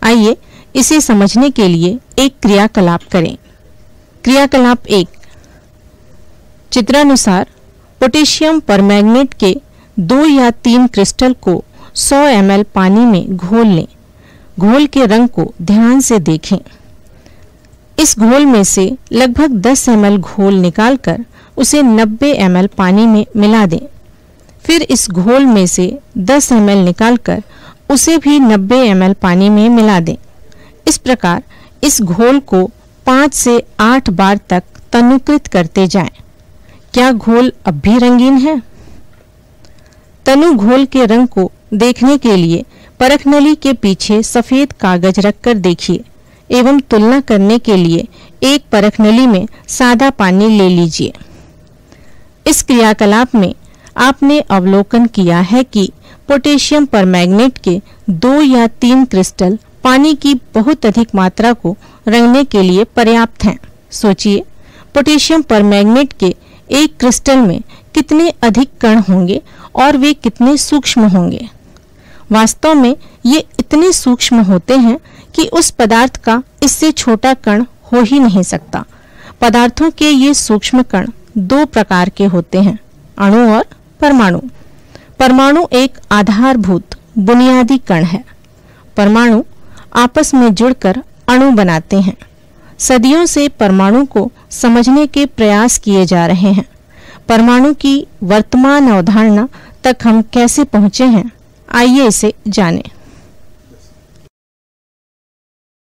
आइए इसे समझने के लिए एक क्रियाकलाप करें। क्रियाकलाप 1। चित्रानुसार पोटेशियम परमैंगनेट के 2 या 3 क्रिस्टल को 100 ml पानी में घोल लें। घोल के रंग को ध्यान से देखें। इस घोल में से लगभग 10 ml घोल निकालकर उसे 90 ml पानी में मिला दें। फिर इस घोल में से 10 ml निकालकर उसे भी 90 ml पानी में मिला दें। इस प्रकार इस घोल को 5 से 8 बार तक तनुकृत करते जाएं। क्या घोल अब भी रंगीन है? तनु घोल के रंग को देखने के लिए परखनली के पीछे सफेद कागज रखकर देखिए एवं तुलना करने के लिए एक परखनली में सादा पानी ले लीजिए। इस क्रियाकलाप में आपने अवलोकन किया है कि पोटेशियम परमैंगनेट के 2 या 3 क्रिस्टल पानी की बहुत अधिक मात्रा को रंगने के लिए पर्याप्त हैं। सोचिए, पोटेशियम परमैंगनेट के एक क्रिस्टल में कितने अधिक कण होंगे और वे कितने सूक्ष्म होंगे। वास्तव में ये इतने सूक्ष्म होते हैं कि उस पदार्थ का इससे छोटा कण हो ही नहीं सकता। पदार्थों के ये सूक्ष्म कण 2 प्रकार के होते हैं, अणु और परमाणु। परमाणु एक आधारभूत बुनियादी कण है। परमाणु आपस में जुड़कर अणु बनाते हैं। सदियों से परमाणु को समझने के प्रयास किए जा रहे हैं। परमाणु की वर्तमान अवधारणा तक हम कैसे पहुंचे हैं, आइए इसे जानें।